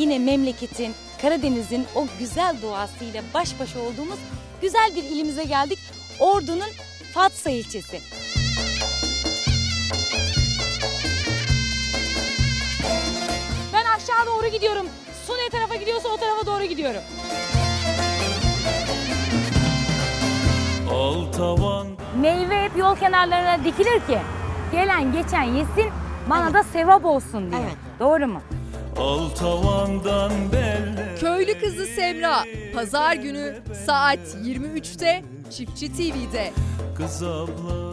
yine memleketin, Karadeniz'in o güzel doğasıyla baş başa olduğumuz güzel bir ilimize geldik. Ordu'nun Fatsa ilçesi. Ben aşağı doğru gidiyorum. Su ne tarafa gidiyorsa o tarafa doğru gidiyorum. Meyve hep yol kenarlarına dikilir ki gelen geçen yesin, bana da sevap olsun diye. Evet. Doğru mu? Köylü Kızı Semra, Pazar günü saat 23'te Çiftçi TV'de. Kız abla